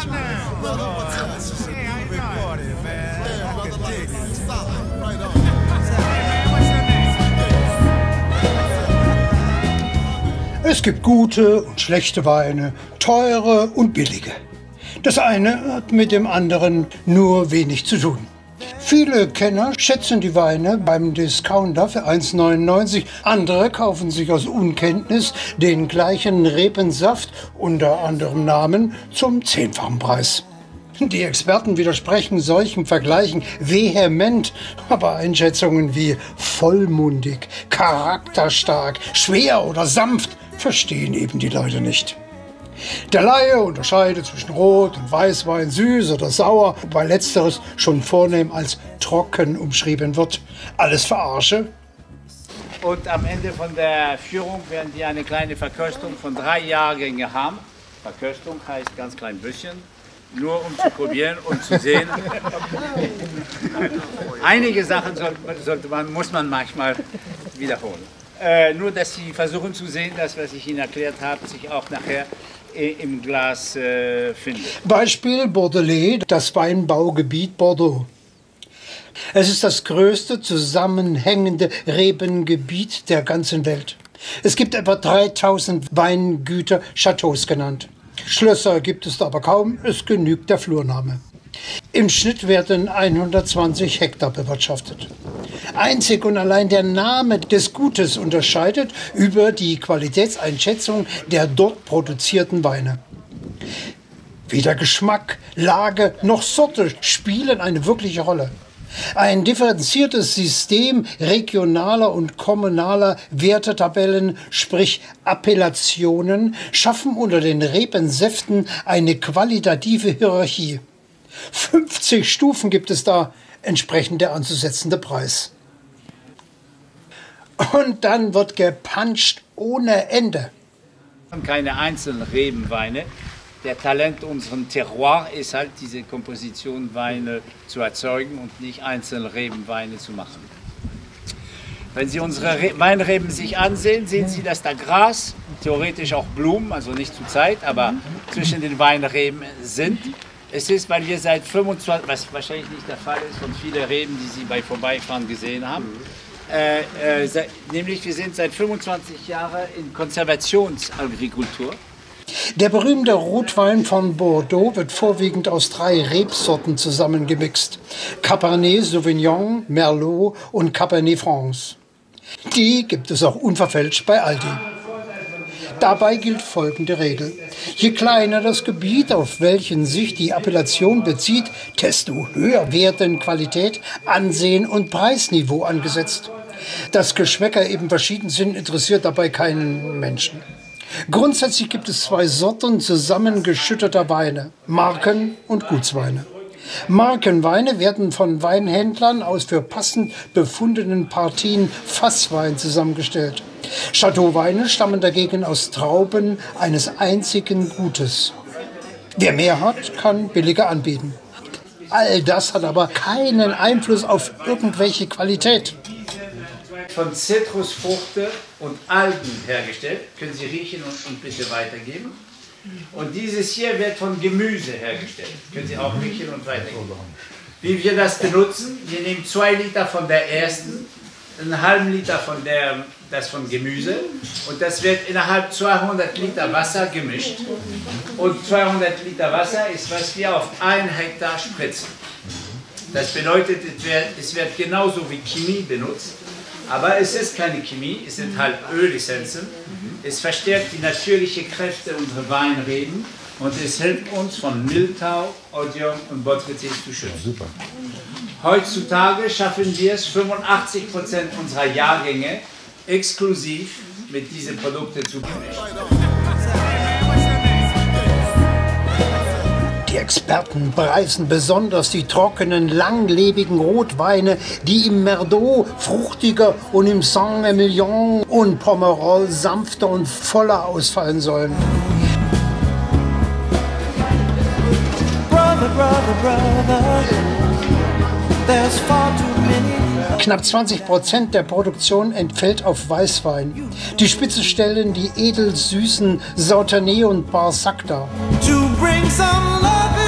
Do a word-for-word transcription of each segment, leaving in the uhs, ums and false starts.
Es gibt gute und schlechte Weine, teure und billige. Das eine hat mit dem anderen nur wenig zu tun. Viele Kenner schätzen die Weine beim Discounter für eins neunundneunzig. Andere kaufen sich aus Unkenntnis den gleichen Repensaft unter anderem Namen zum zehnfachen Preis. Die Experten widersprechen solchen Vergleichen vehement, aber Einschätzungen wie vollmundig, charakterstark, schwer oder sanft verstehen eben die Leute nicht. Der Laie unterscheidet zwischen Rot- und Weißwein, süß oder sauer, wobei letzteres schon vornehm als trocken umschrieben wird. Alles Verarsche. Und am Ende von der Führung werden die eine kleine Verköstung von drei Jahrgängen haben. Verköstung heißt ganz klein bisschen, nur um zu probieren und zu sehen. Einige Sachen soll, sollte man, muss man manchmal wiederholen. Äh, nur, dass Sie versuchen zu sehen, dass, was ich Ihnen erklärt habe, sich auch nachher im Glas äh, findet. Beispiel Bordelais, das Weinbaugebiet Bordeaux. Es ist das größte zusammenhängende Rebengebiet der ganzen Welt. Es gibt etwa dreitausend Weingüter, Chateaus genannt. Schlösser gibt es aber kaum, es genügt der Flurname. Im Schnitt werden hundertzwanzig Hektar bewirtschaftet. Einzig und allein der Name des Gutes unterscheidet über die Qualitätseinschätzung der dort produzierten Weine. Weder Geschmack, Lage noch Sorte spielen eine wirkliche Rolle. Ein differenziertes System regionaler und kommunaler Wertetabellen, sprich Appellationen, schaffen unter den Rebensäften eine qualitative Hierarchie. fünfzig Stufen gibt es da, entsprechend der anzusetzende Preis. Und dann wird gepanscht ohne Ende. Keine einzelnen Rebenweine. Der Talent unserem Terroir ist halt, diese Komposition Weine zu erzeugen und nicht einzelne Rebenweine zu machen. Wenn Sie unsere Re Weinreben sich ansehen, sehen Sie, dass da Gras, theoretisch auch Blumen, also nicht zur Zeit, aber zwischen den Weinreben sind. Es ist, weil wir seit fünfundzwanzig, was wahrscheinlich nicht der Fall ist, von vielen Reben, die Sie bei Vorbeifahren gesehen haben, äh, äh, seit, nämlich wir sind seit fünfundzwanzig Jahren in Konservationsagrikultur. Der berühmte Rotwein von Bordeaux wird vorwiegend aus drei Rebsorten zusammengemixt: Cabernet Sauvignon, Merlot und Cabernet Franc. Die gibt es auch unverfälscht bei Aldi. Dabei gilt folgende Regel: Je kleiner das Gebiet, auf welchen sich die Appellation bezieht, desto höher werden Qualität, Ansehen und Preisniveau angesetzt. Dass Geschmäcker eben verschieden sind, interessiert dabei keinen Menschen. Grundsätzlich gibt es zwei Sorten zusammengeschütteter Weine: Marken- und Gutsweine. Markenweine werden von Weinhändlern aus für passend befundenen Partien Fasswein zusammengestellt. Chateauweine stammen dagegen aus Trauben eines einzigen Gutes. Wer mehr hat, kann billiger anbieten. All das hat aber keinen Einfluss auf irgendwelche Qualität. Von Zitrusfrüchte und Algen hergestellt. Können Sie riechen und, und bitte weitergeben. Und dieses hier wird von Gemüse hergestellt. Können Sie auch riechen und weitergeben. Wie wir das benutzen: Wir nehmen zwei Liter von der ersten, einen halben Liter von der, das von Gemüse, und das wird innerhalb zweihundert Liter Wasser gemischt. Und zweihundert Liter Wasser ist, was wir auf ein Hektar spritzen. Das bedeutet, es wird, es wird genauso wie Chemie benutzt. Aber es ist keine Chemie, es sind halt Ölessenzen. Es verstärkt die natürlichen Kräfte unserer Weinreben und es hilft uns, von Miltau, Odium und Botrytis zu schützen. Super. Heutzutage schaffen wir es, fünfundachtzig Prozent unserer Jahrgänge exklusiv mit diesen Produkten zu gemischt. Die Experten preisen besonders die trockenen, langlebigen Rotweine, die im Merlot fruchtiger und im Saint-Emilion und Pomerol sanfter und voller ausfallen sollen. Brother, brother, brother, there's far too many. Knapp zwanzig Prozent der Produktion entfällt auf Weißwein. Die Spitze stellen die edelsüßen Sauternes und Barsac dar. To bring some love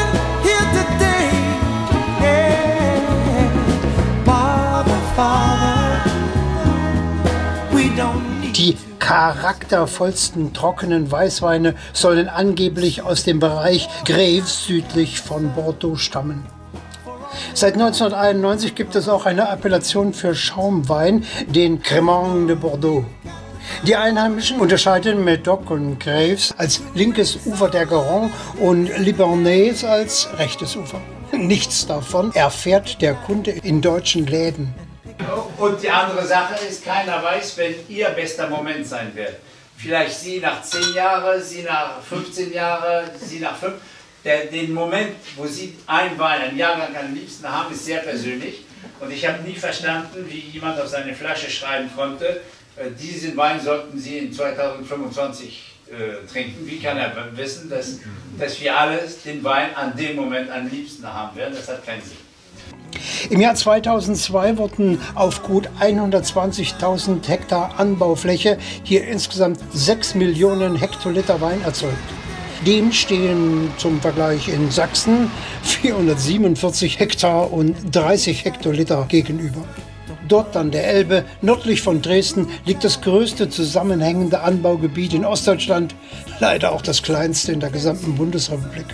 yesterday. Yeah, Father, Father, we don't need. Die charaktervollsten trockenen Weißweine sollen angeblich aus dem Bereich Graves südlich von Bordeaux stammen. Seit neunzehnhunderteinundneunzig gibt es auch eine Appellation für Schaumwein, den Crémant de Bordeaux. Die Einheimischen unterscheiden Médoc und Graves als linkes Ufer der Garonne und Libournais als rechtes Ufer. Nichts davon erfährt der Kunde in deutschen Läden. Und die andere Sache ist, keiner weiß, wenn ihr bester Moment sein wird. Vielleicht Sie nach zehn Jahren, Sie nach fünfzehn Jahren, Sie nach fünf. Der, den Moment, wo Sie einen Wein, einen Jahrgang am liebsten haben, ist sehr persönlich. Und ich habe nie verstanden, wie jemand auf seine Flasche schreiben konnte, äh, diesen Wein sollten Sie in zweitausendfünfundzwanzig äh, trinken. Wie kann er wissen, dass, dass wir alle den Wein an dem Moment am liebsten haben werden? Das hat keinen Sinn. Im Jahr zweitausendzwei wurden auf gut hundertzwanzigtausend Hektar Anbaufläche hier insgesamt sechs Millionen Hektoliter Wein erzeugt. Dem stehen zum Vergleich in Sachsen vierhundertsiebenundvierzig Hektar und dreißig Hektoliter gegenüber. Dort an der Elbe, nördlich von Dresden, liegt das größte zusammenhängende Anbaugebiet in Ostdeutschland, leider auch das kleinste in der gesamten Bundesrepublik.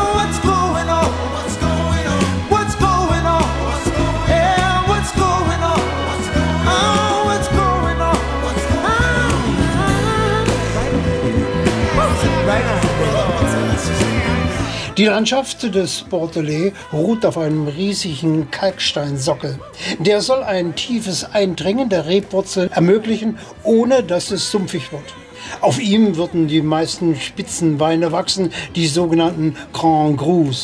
Die Landschaft des Bordelais ruht auf einem riesigen Kalksteinsockel. Der soll ein tiefes Eindringen der Rebwurzel ermöglichen, ohne dass es sumpfig wird. Auf ihm würden die meisten Spitzenweine wachsen, die sogenannten Grand Crus.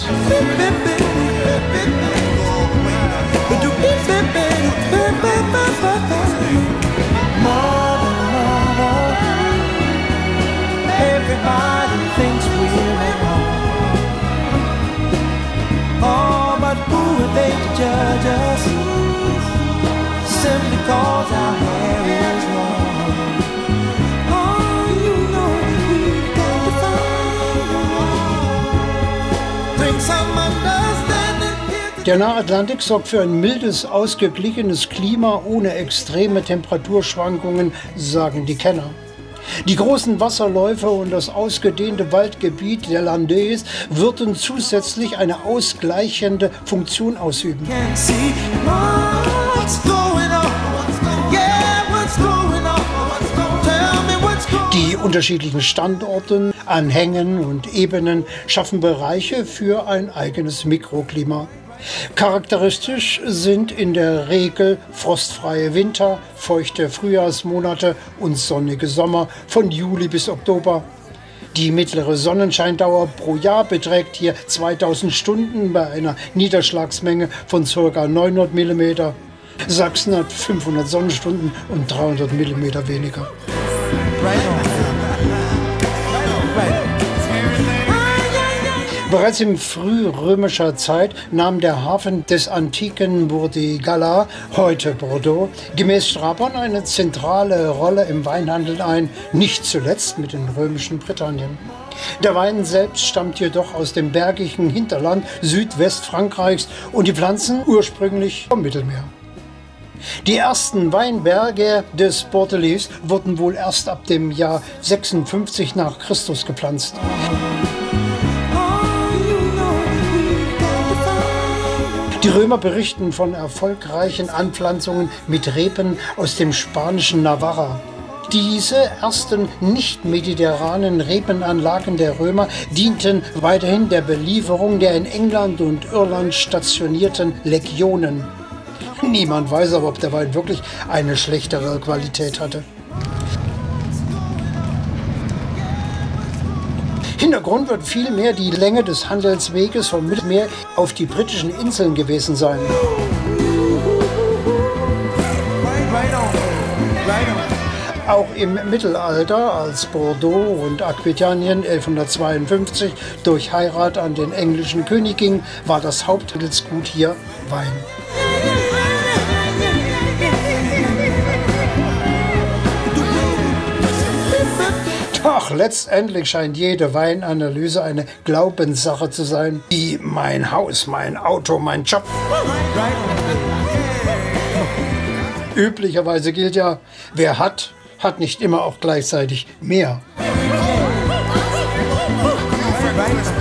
Judge us simply cause our hair is long. Oh, you know we've got to find bring some understanding. Der Nahatlantik sorgt für ein mildes, ausgeglichenes Klima ohne extreme Temperaturschwankungen, sagen die Kenner. Die großen Wasserläufe und das ausgedehnte Waldgebiet der Landes würden zusätzlich eine ausgleichende Funktion ausüben. Die unterschiedlichen Standorte an Hängen und Ebenen schaffen Bereiche für ein eigenes Mikroklima. Charakteristisch sind in der Regel frostfreie Winter, feuchte Frühjahrsmonate und sonnige Sommer von Juli bis Oktober. Die mittlere Sonnenscheindauer pro Jahr beträgt hier zweitausend Stunden bei einer Niederschlagsmenge von ca. neunhundert Millimeter. Sachsen hat fünfhundert Sonnenstunden und dreihundert Millimeter weniger. Bereits in frührömischer Zeit nahm der Hafen des antiken Burdigala, heute Bordeaux, gemäß Strabon eine zentrale Rolle im Weinhandel ein, nicht zuletzt mit den römischen Britannien. Der Wein selbst stammt jedoch aus dem bergigen Hinterland Südwestfrankreichs und die Pflanzen ursprünglich vom Mittelmeer. Die ersten Weinberge des Bordelais wurden wohl erst ab dem Jahr sechsundfünfzig nach Christus gepflanzt. Die Römer berichten von erfolgreichen Anpflanzungen mit Reben aus dem spanischen Navarra. Diese ersten nicht-mediterranen Rebenanlagen der Römer dienten weiterhin der Belieferung der in England und Irland stationierten Legionen. Niemand weiß aber, ob der Wein wirklich eine schlechtere Qualität hatte. Hintergrund wird vielmehr die Länge des Handelsweges vom Mittelmeer auf die britischen Inseln gewesen sein. Auch im Mittelalter, als Bordeaux und Aquitanien elfhundertzweiundfünfzig durch Heirat an den englischen König ging, war das Haupthandelsgut hier Wein. Doch Doch letztendlich scheint jede Weinanalyse eine Glaubenssache zu sein, wie mein Haus, mein Auto, mein Job. Üblicherweise gilt ja, wer hat, hat nicht immer auch gleichzeitig mehr. Right.